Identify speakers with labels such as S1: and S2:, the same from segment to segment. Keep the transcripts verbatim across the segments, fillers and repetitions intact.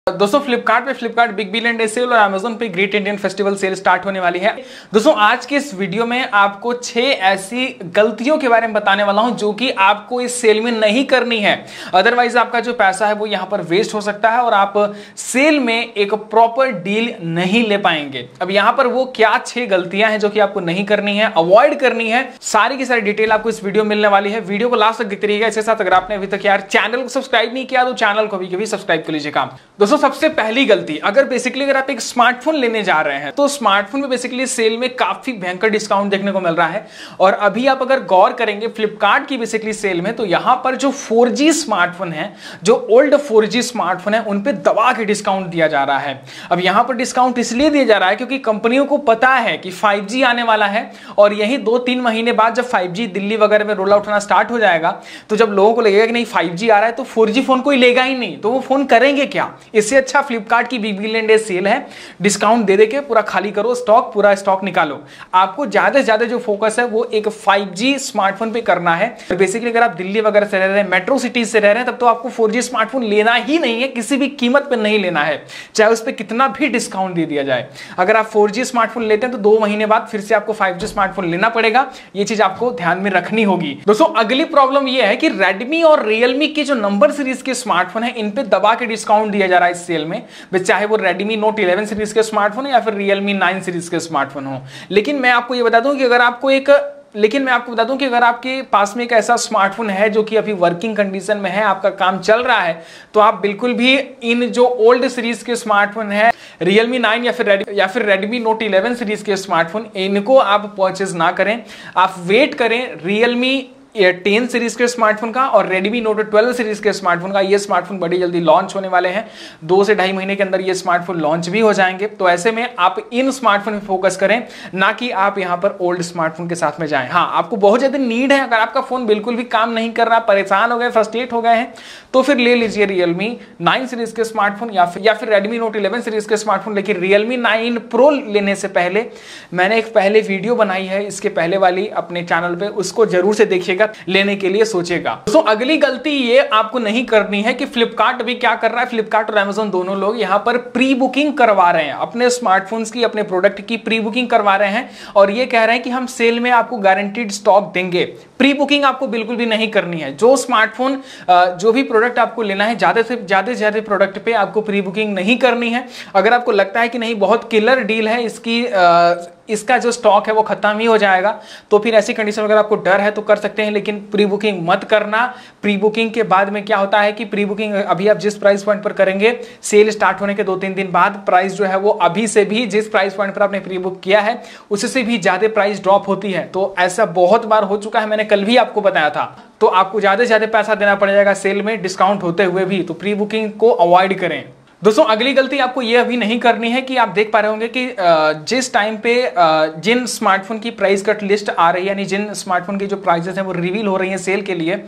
S1: दोस्तों फ्लिपकार्ट पे Flipkart big billion day sale और अमेज़न पे great Indian festival sale start होने वाली है। दोस्तों आज के इस वीडियो में आपको छह ऐसी गलतियों के बारे में बताने वाला हूं जो कि आपको इस सेल में नहीं करनी है, अदरवाइज आपका जो पैसा है वो यहां पर वेस्ट हो सकता है और आप सेल में एक प्रॉपर डील नहीं ले पाएंगे। अब यहां पर वो क्या छह गलतियां हैं जो कि आपको नहीं करनी है, अवॉइड करनी है, सारी की सारी डिटेल आपको इस वीडियो में मिलने वाली है। वीडियो को लास्ट तक देखते रहिएगा। इसके साथ अगर आपने अभी तक यार चैनल को सब्सक्राइब नहीं किया तो चैनल को भी सब्सक्राइब कर लीजिएगा। दोस्तों सबसे पहली गलती, अगर बेसिकली अगर आप एक स्मार्टफोन लेने जा रहे हैं तो स्मार्टफोन में बेसिकली सेल में काफी भयंकर डिस्काउंट देखने को मिल रहा है। और अभी आप अगर गौर करेंगे फ्लिपकार्ट की बेसिकली सेल में तो यहां पर जो फोर जी स्मार्टफोन है, जो ओल्ड फोर जी स्मार्टफोन है, उन पे दबा के डिस्काउंट दिया जा रहा है। अब यहां पर डिस्काउंट इसलिए दिया जा रहा है क्योंकि कंपनियों को पता है कि फाइव जी आने वाला है और यही दो तीन महीने बाद जब फाइव जी दिल्ली वगैरह में रोल आउट होना स्टार्ट हो जाएगा तो जब लोगों को लगेगा कि नहीं फाइव जी आ रहा है तो फोर जी फोन कोई लेगा ही नहीं, तो वो फोन करेंगे क्या। इससे अच्छा फ्लिपकार्ट की बिग बिलियन डे सेल है, डिस्काउंट दे देके पूरा खाली करो स्टॉक, पूरा स्टॉक निकालो। आपको ज्यादा से ज्यादा जो फोकस है वो एक फाइव जी स्मार्टफोन पे करना है। बेसिकली अगर आप दिल्ली वगैरह से रह रहे हैं, मेट्रो सिटीज से रह रहे हैं, तब तो आपको फोर जी स्मार्टफोन लेना ही नहीं है, किसी भी कीमत पे नहीं लेना है, चाहे उस पर कितना भी डिस्काउंट दे दिया जाए। अगर आप फोर जी स्मार्टफोन लेते हैं तो दो महीने बाद फिर से आपको फाइव जी स्मार्टफोन लेना पड़ेगा। ये चीज आपको ध्यान में रखनी होगी। दोस्तों अगली प्रॉब्लम यह है कि रेडमी और रियलमी के जो नंबर सीरीज के स्मार्टफोन है इन पे दबा के डिस्काउंट दिया जा रहा है इस सेल में, चाहे वो रेडमी नोट इलेवन सीरीज के स्मार्टफोन या फिर रियलमी नाइन सीरीज के स्मार्टफोन हो। लेकिन मैं आपको ये बता दूं कि अगर आपको एक लेकिन मैं आपको बता दूं कि अगर आपके पास में एक ऐसा स्मार्टफोन है जो कि अभी वर्किंग कंडीशन में है, आपका काम चल रहा है, तो आप बिल्कुल भी इन जो ओल्ड सीरीज के स्मार्टफोन है, रियलमी नाइन या फिर रेड या फिर रेडमी नोट इलेवन सीरीज के स्मार्टफोन, इनको आप परचेज ना करें। आप वेट करें रियलमी टेन सीरीज के स्मार्टफोन का और रेडमी नोट ट्वेल्व सीरीज के स्मार्टफोन का। ये स्मार्टफोन बड़ी जल्दी लॉन्च होने वाले हैं, दो से ढाई महीने के अंदर ये स्मार्टफोन लॉन्च भी हो जाएंगे। तो ऐसे में आप इन स्मार्टफोन पे फोकस करें, ना कि आप यहां पर ओल्ड स्मार्टफोन के साथ में जाएं। हाँ, आपको बहुत ज्यादा नीड है, अगर आपका फोन बिल्कुल भी काम नहीं कर रहा, परेशान हो गए, फ्रस्ट्रेट हो गए हैं, तो फिर ले लीजिए रियलमी नाइन सीरीज के स्मार्टफोन या फिर या फिर रेडमी नोट इलेवन सीरीज के स्मार्टफोन। लेकिन रियलमी नाइन प्रो लेने से पहले मैंने एक पहले वीडियो बनाई है, इसके पहले वाली अपने चैनल पे, उसको जरूर से देखिएगा, लेने के लिए सोचेगा। तो अगली गलती ये आपको नहीं करनी है कि फ्लिपकार्ट अभी क्या कर रहा है, फ्लिपकार्ट और अमेज़न दोनों लोग यहां पर प्री बुकिंग करवा रहे हैं, अपने स्मार्टफोन्स की, अपने प्रोडक्ट की प्री बुकिंग करवा रहे हैं और ये कह रहे हैं कि हम सेल में आपको गारंटीड स्टॉक देंगे। प्री बुकिंग आपको बिल्कुल भी नहीं करनी है। जो स्मार्टफोन जो भी प्रोडक्ट आपको लेना है, ज्यादा से ज्यादा ज्यादा प्रोडक्ट पे आपको प्री बुकिंग नहीं करनी है। अगर आपको लगता है कि नहीं बहुत किलर डील है, इसकी आ, इसका जो स्टॉक है वो खत्म ही हो जाएगा, तो फिर ऐसी कंडीशन अगर आपको डर है तो कर सकते हैं, लेकिन प्री बुकिंग मत करना। प्री बुकिंग के बाद में क्या होता है कि प्री बुकिंग अभी आप जिस प्राइस पॉइंट पर करेंगे, सेल स्टार्ट होने के दो तीन दिन बाद प्राइस जो है वो अभी से भी जिस प्राइस पॉइंट पर आपने प्री बुक किया है उससे भी ज्यादा प्राइस ड्रॉप होती है। तो ऐसा बहुत बार हो चुका है, मैंने कल भी आपको बताया था। तो आपको ज्यादा से ज्यादा पैसा देना पड़ जाएगा सेल में डिस्काउंट होते हुए भी, तो प्री बुकिंग को अवॉइड करें। दोस्तों अगली गलती आपको ये अभी नहीं करनी है कि आप देख पा रहे होंगे कि जिस टाइम पे जिन स्मार्टफोन की प्राइस कट लिस्ट आ रही है, यानी जिन स्मार्टफोन की जो प्राइसेस हैं वो रिवील हो रही हैं सेल के लिए,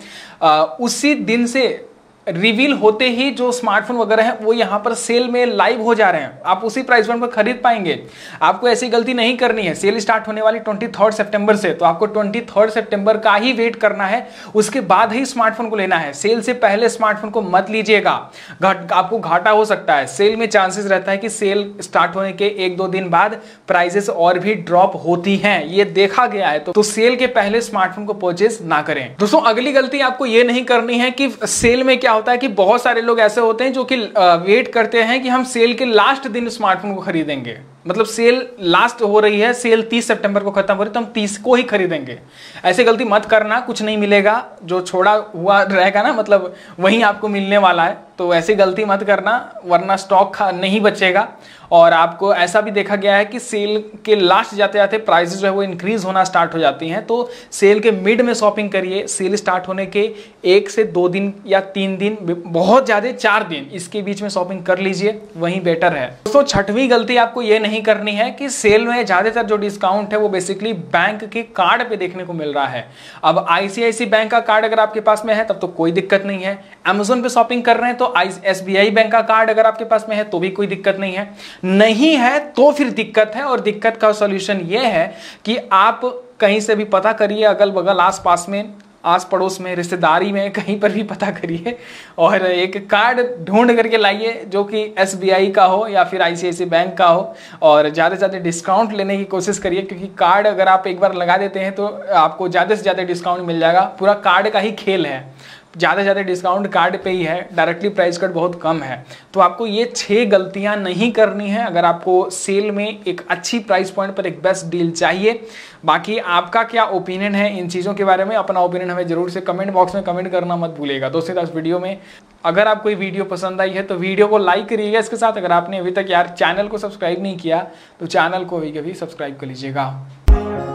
S1: उसी दिन से रिवील होते ही जो स्मार्टफोन वगैरह हैं वो यहां पर सेल में लाइव हो जा रहे हैं, आप उसी प्राइस पॉइंट पर खरीद पाएंगे। आपको ऐसी गलती नहीं करनी है। सेल स्टार्ट होने वाली ट्वेंटी थर्ड सितंबर से, तो आपको ट्वेंटी थर्ड सितंबर का ही वेट करना है, उसके बाद ही स्मार्टफोन को लेना है। सेल से पहले स्मार्टफोन को मत लीजिएगा, आपको घाटा हो सकता है। सेल में चांसेस रहता है कि सेल स्टार्ट होने के एक दो दिन बाद प्राइसेस और भी ड्रॉप होती हैं, ये देखा गया है। तो, तो सेल के पहले स्मार्टफोन को परचेज ना करें। दोस्तों अगली गलती आपको ये नहीं करनी है कि सेल में क्या होता है कि बहुत सारे लोग ऐसे होते हैं जो कि वेट करते हैं कि हम सेल के लास्ट दिन स्मार्टफोन को खरीदेंगे, मतलब सेल लास्ट हो रही है, सेल तीस सितंबर को खत्म हो रही है तो हम तीस को ही खरीदेंगे। ऐसी गलती मत करना, कुछ नहीं मिलेगा, जो छोड़ा हुआ रहेगा ना मतलब वही आपको मिलने वाला है। तो ऐसी गलती मत करना, वरना स्टॉक नहीं बचेगा। और आपको ऐसा भी देखा गया है कि सेल के लास्ट जाते जाते प्राइसेस जो है वो इंक्रीज होना स्टार्ट हो जाती हैं। तो सेल के मिड में शॉपिंग करिए, सेल स्टार्ट होने के एक से दो दिन या तीन दिन, बहुत ज्यादा चार दिन, इसके बीच में शॉपिंग कर लीजिए, वही बेटर है। दोस्तों छठवीं गलती आपको ये नहीं करनी है कि सेल में ज्यादातर जो डिस्काउंट है वो बेसिकली बैंक के कार्ड पे देखने को मिल रहा है। अब आईसीआईसी बैंक का कार्ड अगर आपके पास में है तब तो कोई दिक्कत नहीं है। अमेज़न पे शॉपिंग कर रहे हैं तो एसबीआई बैंक का कार्ड अगर आपके पास में है तो भी कोई दिक्कत नहीं है। नहीं है तो फिर दिक्कत है, और दिक्कत का सॉल्यूशन यह है कि आप कहीं से भी पता करिए, अगल बगल आस पास में आस पड़ोस में, रिश्तेदारी में, कहीं पर भी पता करिए और एक कार्ड ढूंढ करके लाइए जो कि एस बी आई का हो या फिर आई सी आई सी आई बैंक का हो, और ज़्यादा से ज़्यादा डिस्काउंट लेने की कोशिश करिए, क्योंकि कार्ड अगर आप एक बार लगा देते हैं तो आपको ज़्यादा से ज़्यादा डिस्काउंट मिल जाएगा। पूरा कार्ड का ही खेल है, ज़्यादा से ज़्यादा डिस्काउंट कार्ड पे ही है, डायरेक्टली प्राइस कट बहुत कम है। तो आपको ये छह गलतियां नहीं करनी है अगर आपको सेल में एक अच्छी प्राइस पॉइंट पर एक बेस्ट डील चाहिए। बाकी आपका क्या ओपिनियन है इन चीज़ों के बारे में, अपना ओपिनियन हमें जरूर से कमेंट बॉक्स में कमेंट करना मत भूलिएगा। दोस्तों इस वीडियो में अगर आपको ये वीडियो पसंद आई है तो वीडियो को लाइक करिएगा। इसके साथ अगर आपने अभी तक यार चैनल को सब्सक्राइब नहीं किया तो चैनल को भी कभी सब्सक्राइब कर लीजिएगा।